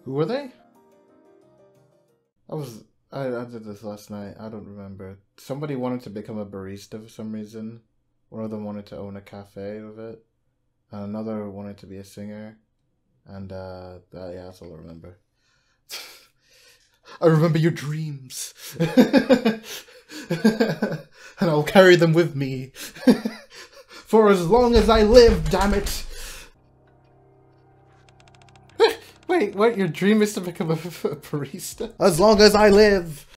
Who were they? I did this last night. I don't remember. Somebody wanted to become a barista for some reason. One of them wanted to own a cafe with it. And another wanted to be a singer. And yeah, that's all I remember. I remember your dreams. And I'll carry them with me. For as long as I live, damn it. Wait, what? Your dream is to become a barista? As long as I live!